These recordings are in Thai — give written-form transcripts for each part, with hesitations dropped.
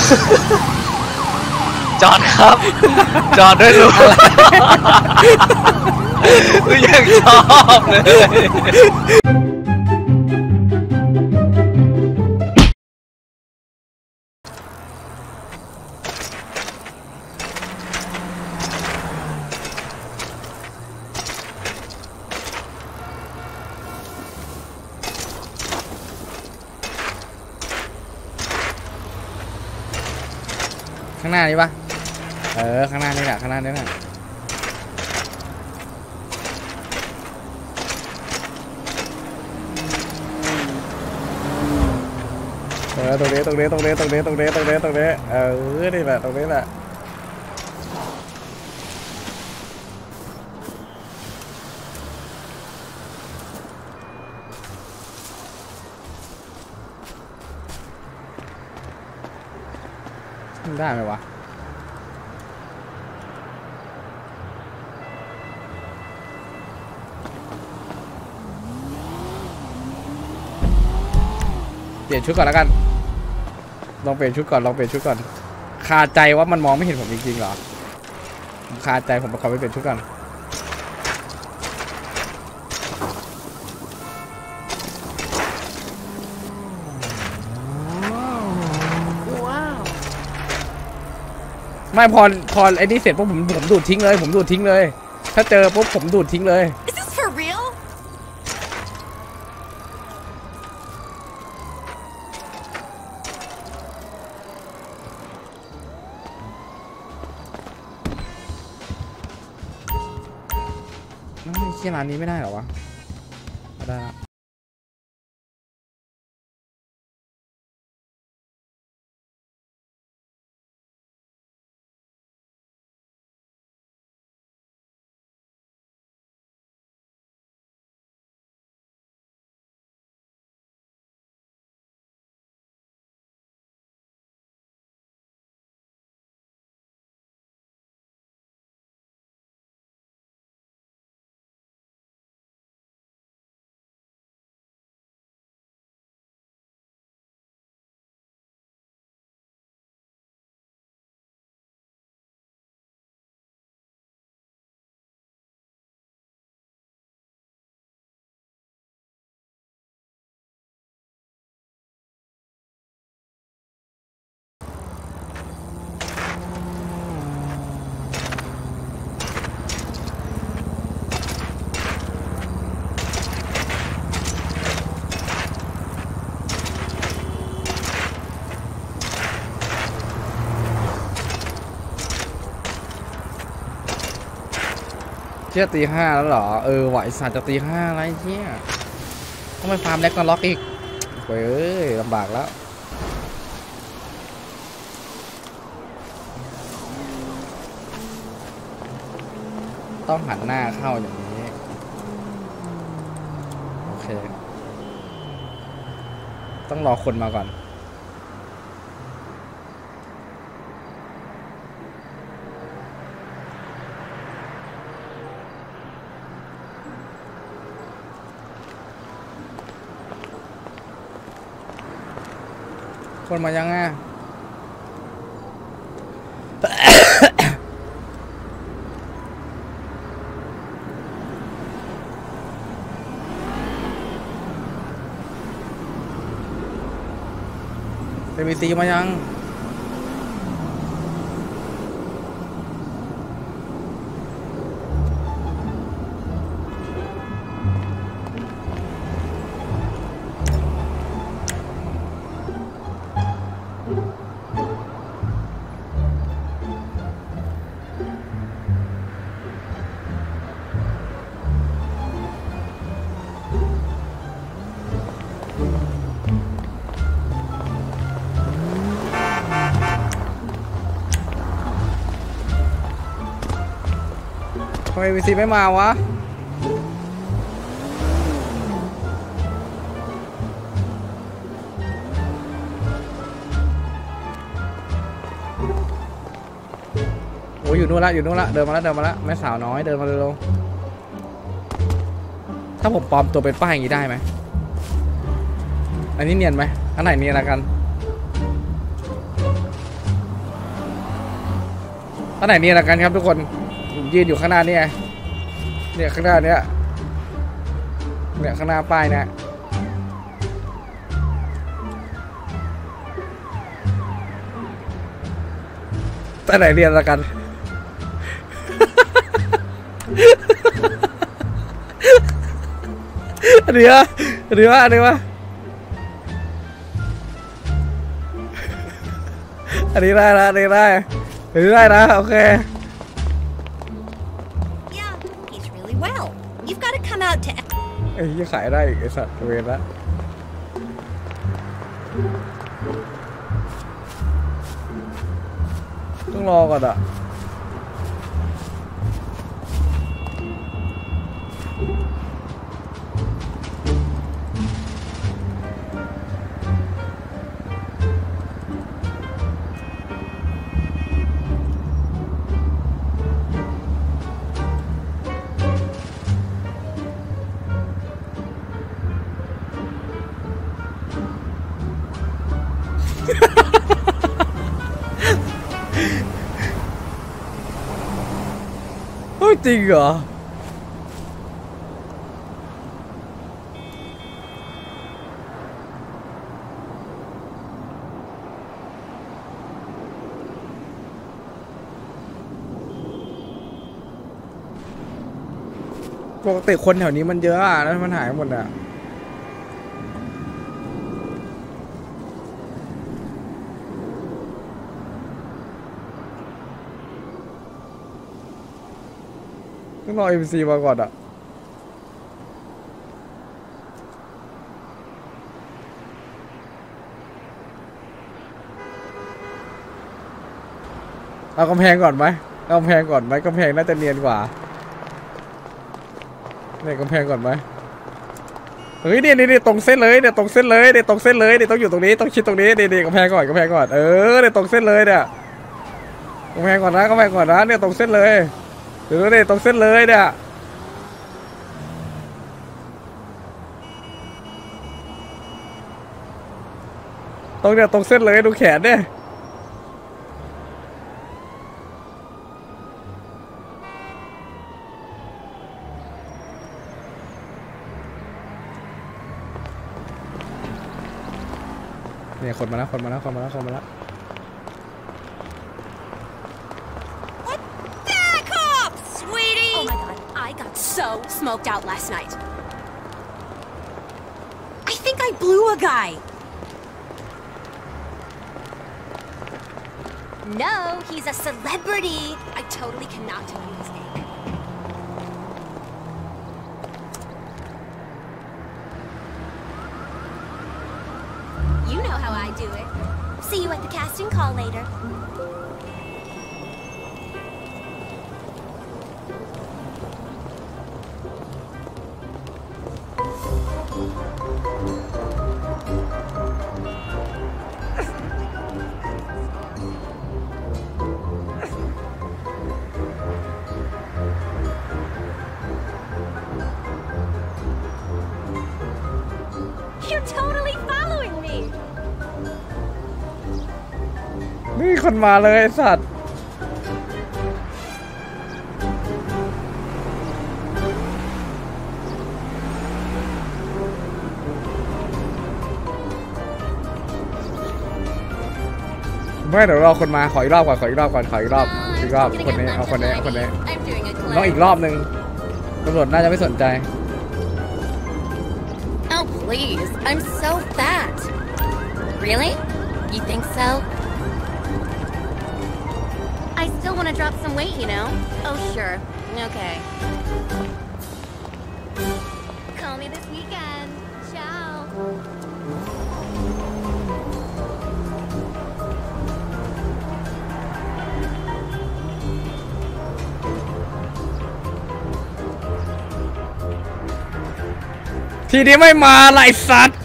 จอดครับจอดด้วยลูกยังชอบเลยข้างหน้านี้ปะข้างหน้านี่แหละข้างหน้านี่แหละตรงนี้นี่แหละตรงนี้แหละได้ไหมวะเปลี่ยนชุดก่อนแล้วกันลองเปลี่ยนชุดก่อนคาใจว่ามันมองไม่เห็นผมจริงๆเหรอผมคาใจผมขอไปเปลี่ยนชุดก่อนไม่พอไอ้นี่เสร็จปุ๊บผมดูดทิ้งเลยถ้าเจอปุ๊บผมดูดทิ้งเลยที่ร้านนี้ไม่ได้หรอวะได้ละเชี่ยตีห้าแล้วเหรอไหวสัตว์จะตีห้าอะไรเชี่ยต้องไปฟาร์มแล็กก็ล็อกอีกเว้ยลำบากแล้วต้องหันหน้าเข้าอย่างนี้โอเคต้องรอคนมาก่อนคนมายังไงมีตีมายังทำไมวีซีไม่มาวะโอ้ยอยู่นู่นละเดินมาแล้วแม่สาวน้อยเดินมาเร็วถ้าผมปลอมตัวเป็นป้ายอย่างนี้ได้ไหมอันนี้เนียนไหมอันไหนเนียนละกันอันไหนนี่ละกันครับทุกคนผมยืนอยู่ข้างหน้านี่ไงเนี่ยข้างหน้าเนี้ยเนี่ยข้างหน้าป้ายเนี่ยอันไหนเรียนละกันอันนี้วะอันนี้วะอันนี้วะอันนี้ได้นะอันนี้ได้อันนี้ได้นะโอเค Yeah, he's really well. You've got to come out to. ไอ้ยี่ขายได้อีกไอ้สัตว์เวรละต้องรอก่อนอ่ะเฮ้ยจริงเหรอปกติคนแถวนี้มันเยอะอ่ะแล้วมันหายหมดอ่ะต้องรอ MC มาก่อนอ่ะเอากำแพงก่อนไหมเอากำแพงก่อนไหมกำแพงน่าจะเนียนกว่าเนี่ยกำแพงก่อนไหมเฮ้ยเนี่ยตรงเส้นเลยเนี่ยตรงเส้นเลยเนี่ยตรงเส้นเลยเนี่ยต้องอยู่ตรงนี้ต้องชิดตรงนี้เนี่ยกำแพงก่อนกำแพงก่อนเนี่ยตรงเส้นเลยเนี่ยกำแพงก่อนนะกำแพงก่อนนะเนี่ยตรงเส้นเลยเนี่ยตรงเส้นเลยเนี่ยตรงเนี่ยตรงเส้นเลยดูแขนเนี่ยเนี่ยคนมาแล้วคนมาแล้วคนมาแล้วคนมาแล้ว Back off, sweetie. Oh my god, I got so smoked out last night. I think I blew a guy. No, he's a celebrity. I totally cannot tell you his name. You know how I do it. See you at the casting call later. You're totally following me. นี่คนมาเลยไอ้สัตว์ไม่เดี๋ยวรอคนมาขออีกรอบก่อนขออีกรอบก่อนขออีกรอบอีกรอบคนนี้เอาคนนี้เอาคนนี้ I'm doing a ต้องอีกรอบหนึ่งตำรวจน่าจะไม่สนใจ Oh, please. I'm so fat. Really? You think so? I still want to drop some weight, you know? Oh, sure. Okay. Call me this weekend. Ciao. ทีนี้ไม่มาละไอ้สัตว์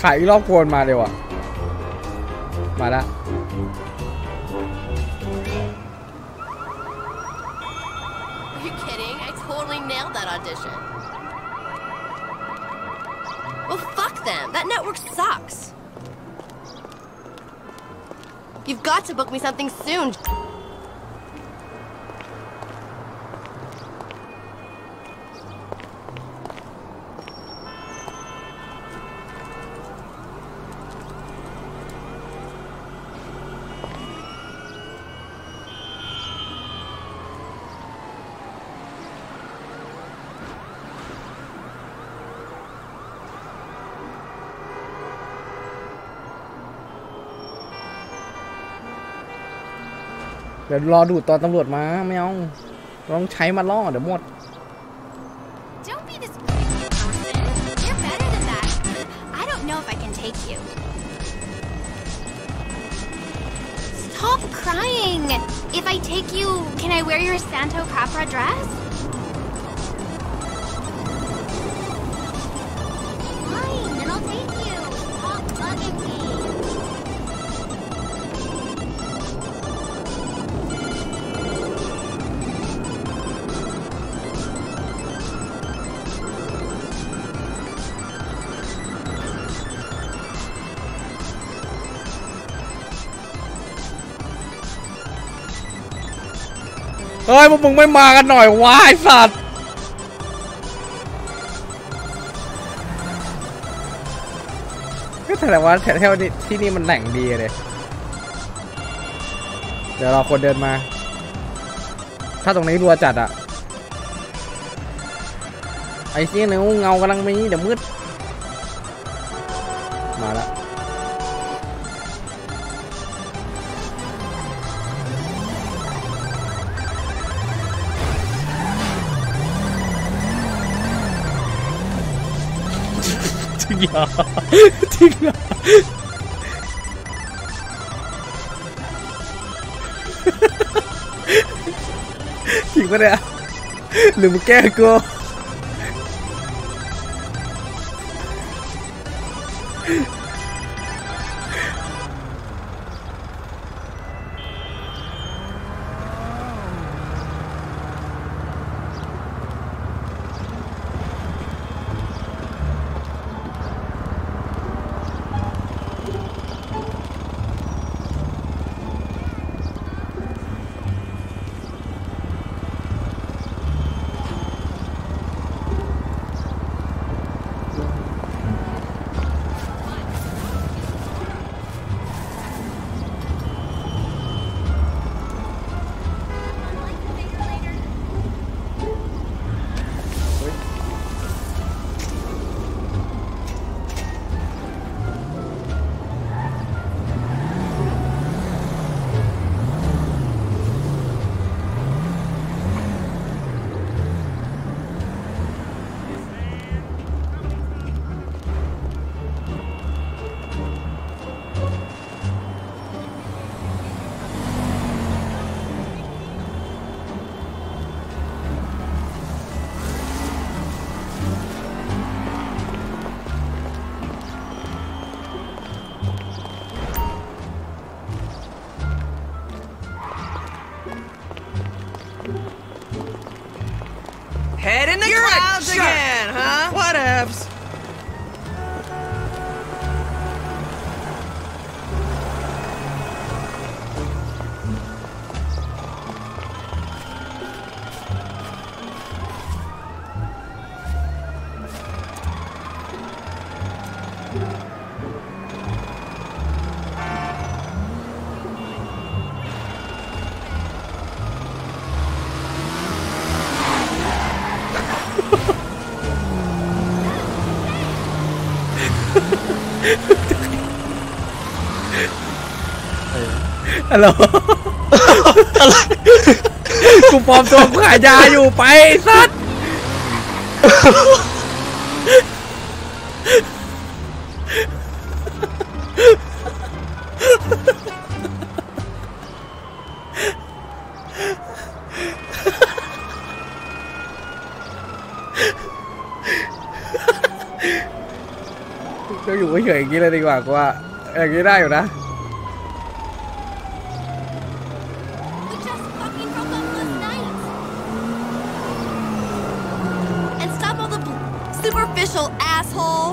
ขายอีกรอบโกนมาเดี๋ยวอ่ะมาละ Are you kidding? I totally nailed that audition. Well, fuck them. That network sucks. You've got to book me something soon. เดี๋ยวรอดูตอนตำรวจมาไม่เอาต้องใช้มาล่อเดี๋ยวหมด Don't be this person. You're better than that. I don't know if I can take you. Stop crying. If I take you, can I wear your Santo Capra dress? Fine, then I'll take you. Stop bugging me. เฮ้ยพวกมึงไม่มากันหน่อยวะไอ้สัตว์ก็แสดงว่าแถวที่นี่มันแหล่งดีเลยเดี๋ยวรอคนเดินมาถ้าตรงนี้รัวจัดอะไอ้เสี้ยเงากำลังมีเดี๋ยวมืดมาละจริงเหรอจริงเหรอจริงปะเนี่ยหรือมึงแกล้งกู Head in the clouds again, huh? Whatevs. ฮัลโหลอะไรกูปลอมตัวกูขายยาอยู่ไปสัตว์เดี๋ยวอยู่เฉยๆอย่างนี้เลยดีกว่ากูว่าอย่างนี้ได้อยู่นะ We just fucking broke up last night. And stop all the superficial asshole.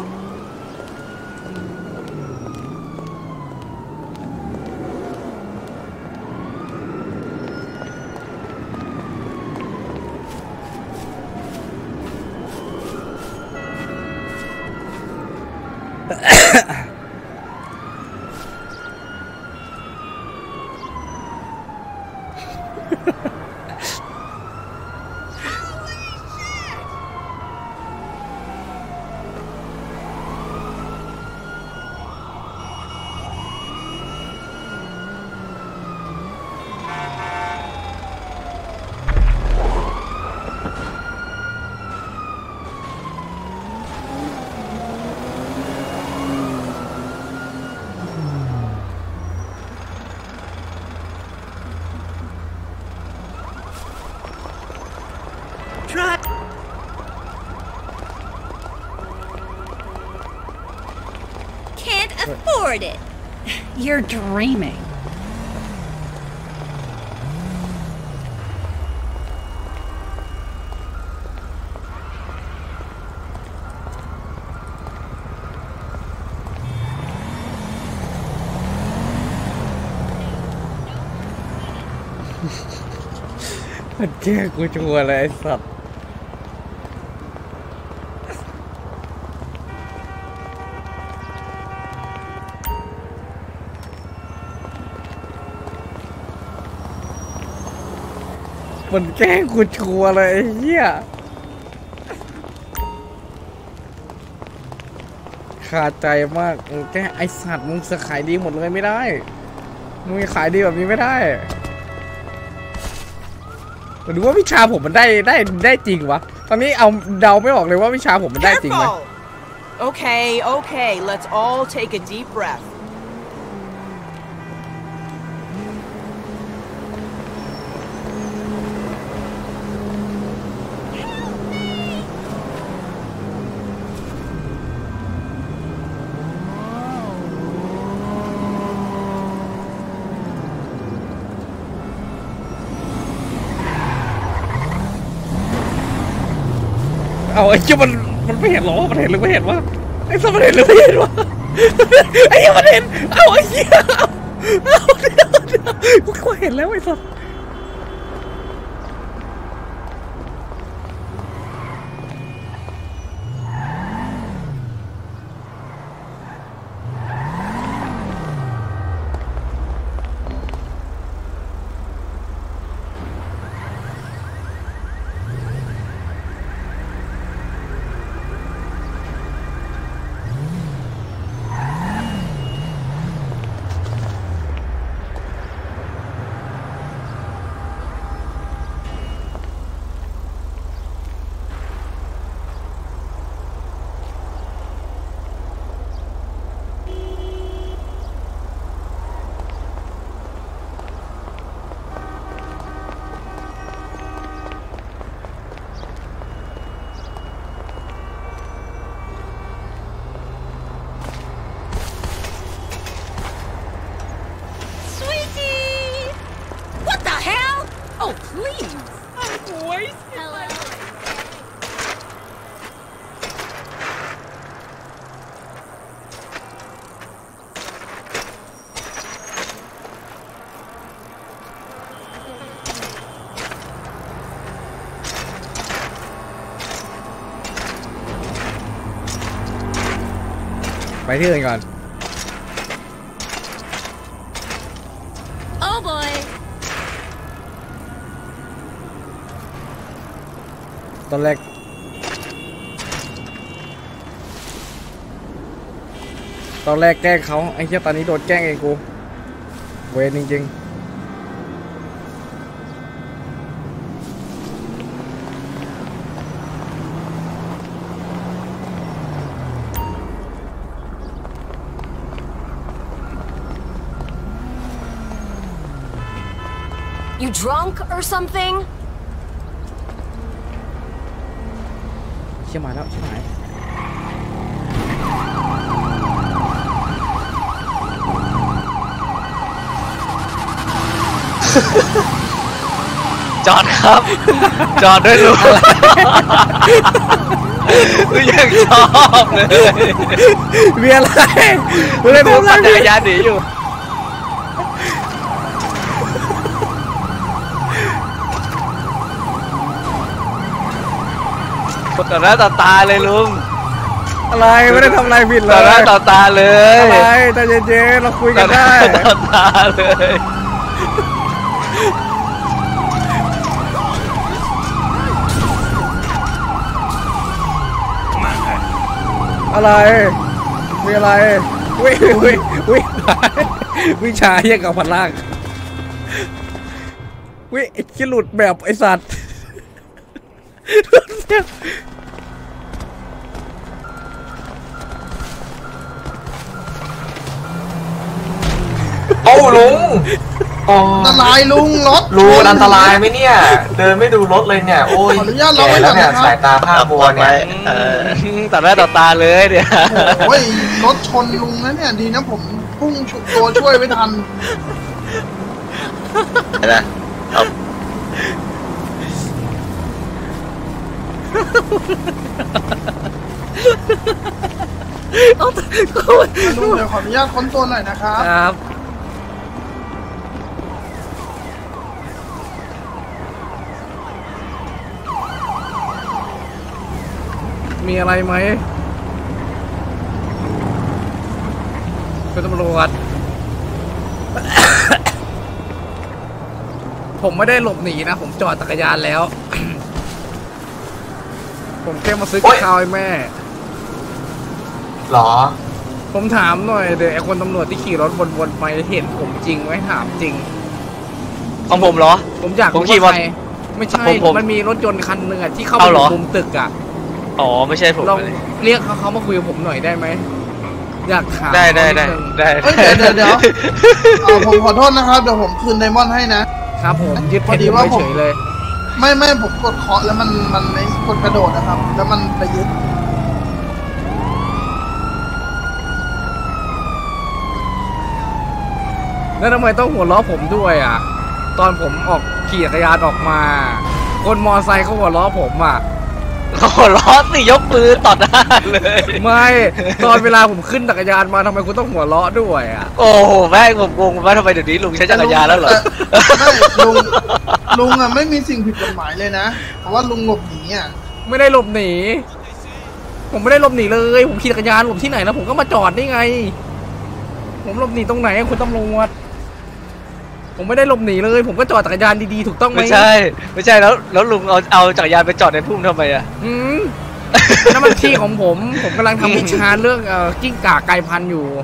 Can't afford it. You're dreaming. มันแก้กูชัวร์เลยไอ้สัตว์มันแกล้งกูชัวร์เลยไอ้เหี้ยขาดใจมากมึงแกล้งไอ้สัตว์มึงจะขายดีหมดเลยไม่ได้มึงขายดีแบบนี้ไม่ได้หรือว่าวิชาผมมันได้จริงวะตอนนี้เอาเดาไม่ออกเลยว่าวิชาผมมันได้จริงไหม Okay, okay, let's all take a deep breath. เอาไอ้เจ้ามันไม่เห็นหรอมันเห็นหรือไม่เห็นวะไอ้สัตว์มันเห็นหรือไม่เห็นวะไอ้เหี้ยมันเห็นเอาไอ้เหี้ยเอาเดี๋ยวกูเห็นแล้วไอ้สัตว์ Oh, please! I'm wasted. Hello. Phải thứ rồi. Oh boy. Tao lẹt. Tao lẹtแกล้งเขาไอ้เหี้ยตอนนี้โดนแกล้งเองกูเวรจริงๆ You drunk or something? เชี่ยมาแล้วใช่ไหมจอดครับ จอดด้วยลุงยังชอบเลยมีอะไรไม่ได้ลุงทำอะไรปั่นจักรยานหนีอยู่ต่อหน้าต่อตาเลยลุงอะไรไม่ได้ทำอะไรผิดเลต่อย หน้าต่อตาเลยอะไรใจเย็นๆเราคุยต่กัอน หน้าได้ต่อตาเลยอะไรมีอะไรวิ่งวิ่งวิ่งวิ่งช้าเยี่ยกับพันล่างวิ่งไอ้ขี้หลุดแบบไอ้สัตว์โอ้ลุงอันตรายลุงรถลุงอันตรายไหมเนี่ย เดินไม่ดูรถเลยเนี่ย โอ้ยขออนุญาตเราแก่ไว้แล้ก่อวน เนี่ยนะครับสายตาผ้ามัวเนี่ยต่อหน้าต่อตาเลยเนี่ยโอ้ยรถชนลุงนะเนี่ยดีนะผมพุ่งตัวช่วยไม่ทันนะเอาลุงเดี๋ยวขออนุญาตค้นตัวหน่อยนะครับครับ มีอะไรไหมคุณตำรวจ ผมไม่ได้หลบหนีนะ ผมจอดจักรยานแล้ว ผมแค่มาซื้อกับข้าวให้แม่หรอผมถามหน่อยเดี๋ยวไอ้คนตำรวจที่ขี่รถวนๆไปเห็นผมจริงไหมถามจริงของผมเหรอผมอยากผมรู้ขี่ว่ามาใครไม่ใช่ผมมันมีรถยนต์คันหนึ่งอะที่เข้าไปเอาอเหรอยู่มุมตึกอะอ๋อไม่ใช่ผมลองเลยเรียกเขามาคุยกับผมหน่อยได้ไหมอยากถามได้เขานินึงเอ้ยเดี๋ยวผมขอโทษนะครับเดี๋ยวผมคืนไดมอนด์ให้นะครับผมยึดเพพอชรดีผมว่าผมเฉยๆเลยไม่ผมกดเคาะแล้วมันไม่กดกระโดดนะครับ แล้วมันไปยึดแล้วทำไมต้องหัวล้อผมด้วยอ่ะตอนผมออกขี่จักรยานออกมา คนมอไซค์เขาหัวล้อผมอ่ะโอ้โหล้อสิยกมือต่อหน้าเลยไม่ตอนเวลาผมขึ้นจักรยานมาทำไมคุณต้องหัวล้อด้วยอ่ะโอ้โหแม่งผมงงว่าทำไมเดี๋ยวนี้ลุงใช้จักรยานแล้วเหรอไม่ลุงอ่ะไม่มีสิ่งผิดกฎหมายเลยนะ เพราะว่าลุงหลบหนีอ่ะไม่ได้หลบหนี ผมไม่ได้หลบหนีเลยผมขี่จักรยานหลบที่ไหนแล้วผมก็มาจอดนี่ไง ผมหลบหนีตรงไหนอะคุณตำรวจผมไม่ได้หลบหนีเลย ผมก็จอดจักรยานดีๆถูกต้องไหมไม่ใช่แล้วลุงเอาจักรยานไปจอดในพุ่มทำไมอะนั่นมันที่ของผม ผมกำลังทำวิชาเรื่องกิ้งก่าไกลพันธุ์อยู่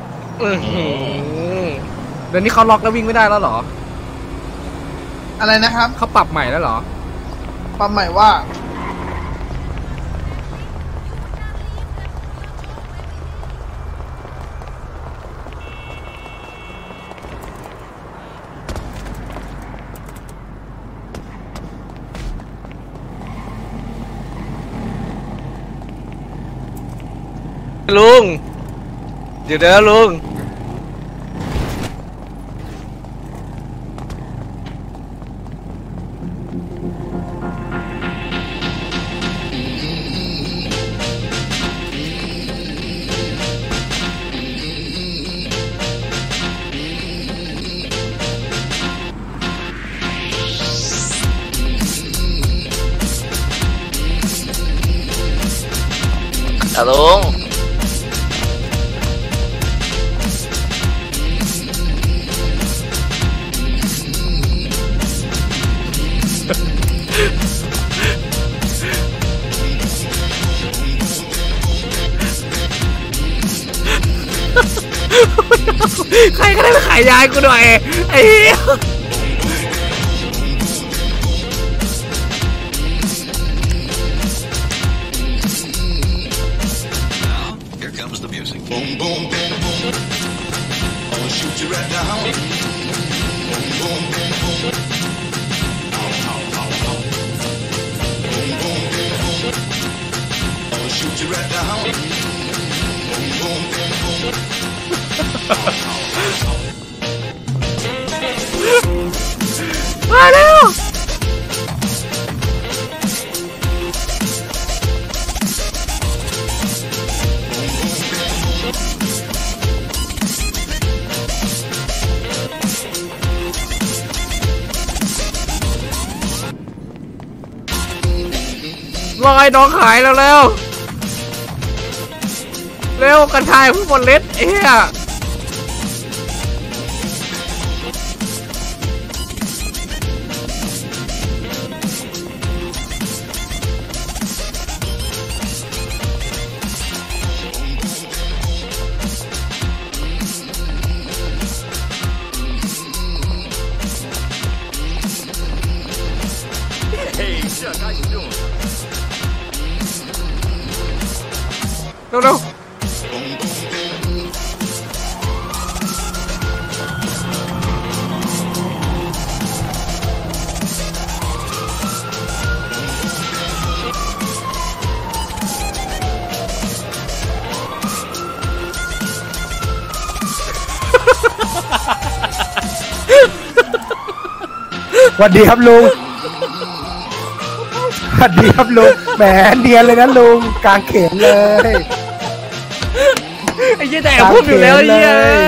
เดี๋ยวนี้เขาล็อกแล้ววิ่งไม่ได้แล้วเหรออะไรนะครับเขาปรับใหม่แล้วเหรอความหมายว่าลุงเดี๋ยวนะลุงลุงใครก็ได้ไปขายยายกูหน่อยไอ้เหี้ย Here comes the music. Boom, boom, bang, boom. I'll shoot you right down. Boom, boom, bang, boom. Ow, ow, ow, ow. Boom, boom, bang, boom. I'll shoot you right down. Boom, boom, bang, boom. Ow, ow, ow, ow. ว่าไงน้องขายแล้วเร็วเร็วกระชายผู้บนเล็ดเอ๊ะเร็วสวัสดีครับลุงสวัสดีครับลุงแหมเนียนเลยนะลุงกลางเขนเลยไอ้ยี่แต่พูดอยู่แล้วไอ้ยี่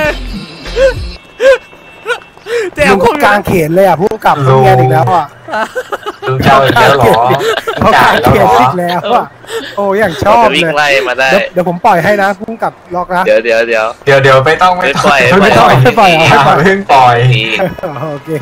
แต่พูดกลางเขนเลยอ่ะพูดกับลุงแกอีกแล้วอ่ะลุงเจ้าอีกแล้วเหรอเขากลางเขนอีกแล้วอ่ะโอ้อย่างชอบเลยวิ่งไล่มาได้เดี๋ยวผมปล่อยให้นะพุ่งกับล็อกนะเดี๋ยวไม่ต้องไม่ปล่อยไม่ปล่อยเพิ่งปล่อยโอเค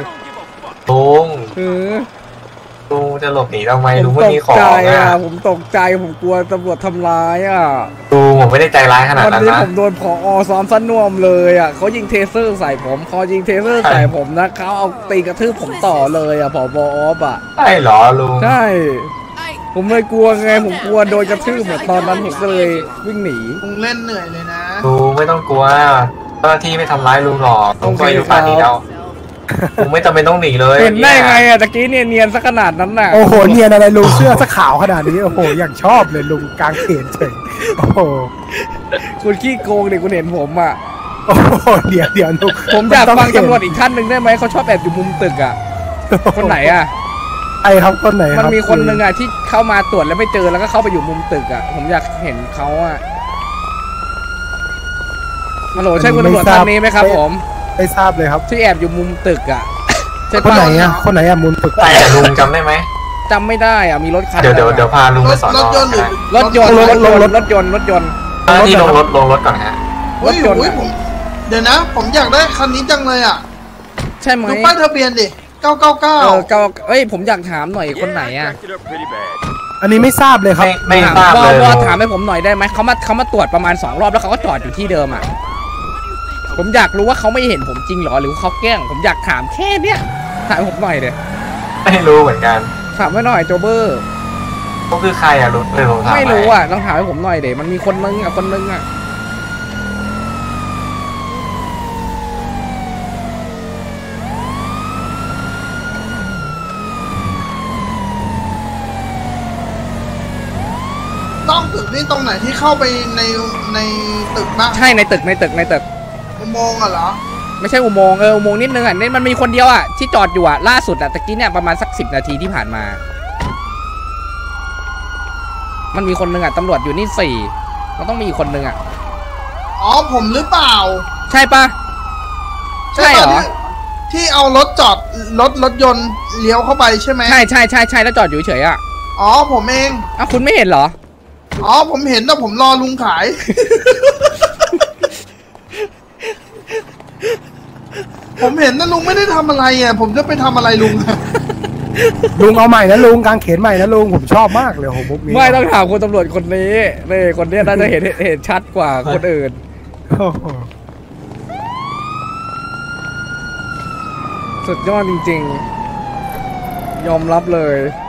ลุงจะหลบหนีทำไมลุงผมไม่ตมีกของใจอ่ะผมตกใจผมกลัวตำรวจทำร้ายอ่ะลุงผมไม่ได้ใจร้ายขนาดวันนั้นนี้นะผมโดนผอ.ซ้อมสั้นน่วมเลยอ่ะเขายิงเทเซอร์ใส่ผมเขายิงเทเซอร์ใส่ผมนะเขาเอาตีกระทืบผมต่อเลยอ่ะผบ.ออฟอ่ะใช่เหรอลุงใช่ผมเลยกลัวไงผมกลัวโดนกระทืบเหมือนตอนนั้นผมก็เลยวิ่งหนีลุงเล่นเหนื่อยเลยนะลุงไม่ต้องกลัวเจ้าหน้าที่ไม่ทำร้ายลุงหรอกลุงก็อายุป่านนี้แล้วลุงไม่จำเป็นต้องหนีเลยเห็นได้ไงอ่ะตะกี้เนียนซะขนาดนั้นน่ะโอ้โหเนียนอะไรลุงเสื้อสักขาวขนาดนี้โอ้โหอย่างชอบเลยลุงกลางเขนเฉยโอ้โหคุณขี้โกงดิคุณเห็นผมอ่ะโอ้โหเดี๋ยวลุงผมอยากฟังตำรวจอีกท่านหนึ่งได้ไหมเขาชอบแอบอยู่มุมตึกอ่ะคนไหนอ่ะไอ้ครับคนไหนมันมีคนหนึ่งอ่ะที่เข้ามาตรวจแล้วไม่เจอแล้วก็เข้าไปอยู่มุมตึกอ่ะผมอยากเห็นเขาอ่ะฮัลโหลใช่คุณตำรวจท่านนี้ไหมครับผมไม่ทราบเลยครับที่แอบอยู่มุมตึกอ่ะคนไหนอ่ะมุมตึกแต่ลุงจำได้ไหมจำไม่ได้อ่ะมีรถคันเดี๋ยวพาลุงไปสอนรถยนต์รถยนต์ที่ลงรถก่อนฮะรถยนต์เดี๋ยวนะผมอยากได้คันนี้จังเลยอ่ะใช่ไหมดูป้ายทะเบียนดิ999 เอ้ยผมอยากถามหน่อยคนไหนอ่ะอันนี้ไม่ทราบเลยครับไม่ทราบเลยถามให้ผมหน่อยได้ไหมเขามาตรวจประมาณ2 รอบแล้วเขาก็จอดอยู่ที่เดิมอ่ะผมอยากรู้ว่าเขาไม่เห็นผมจริงหรอหรือเขาแกล้งผมอยากถามแค่เนี้ยถามผมหน่อยเดี๋ยไม่รู้เหมือนกันถามให้หน่อยโจเบอร์เขาคือใครอ่ะรู้เลยผมถามไม่รู้อ่ะต้องถามให้ผมหน่อยเดี๋ยมันมีคนนึงอ่ะต้องตึกนี่ตรงไหนที่เข้าไปในตึกบ้างใช่ในตึกอุโมงค์เหรอไม่ใช่อุโมงค์อุโมงค์นิดนึงอ่ะนี่มันมีคนเดียวอ่ะที่จอดอยู่อ่ะล่าสุดอ่ะตะกี้เนี่ยประมาณสัก10 นาทีที่ผ่านมามันมีคนนึงอ่ะตำรวจอยู่นี่4มันต้องมีอีกคนนึงอ่ะอ๋อผมหรือเปล่าใช่ปะใช่เหรอที่เอารถจอดรถยนต์เลี้ยวเข้าไปใช่ไหมใช่แล้วจอดอยู่เฉยอ่ะอ๋อผมเองอ้าวคุณไม่เห็นเหรออ๋อผมเห็นแต่ผมรอลุงขายผมเห็นนะลุงไม่ได้ทำอะไรอ่ะผมจะไปทำอะไรลุงลุงเอาใหม่นะลุงกางเขนใหม่นะลุงผมชอบมากเลยโหมุกนี้ไม่ต้องถามคนตำรวจคนนี้นี่คนนี้น่าจะเห็นชัดกว่าคนอื่นสุดยอดจริงๆยอมรับเลย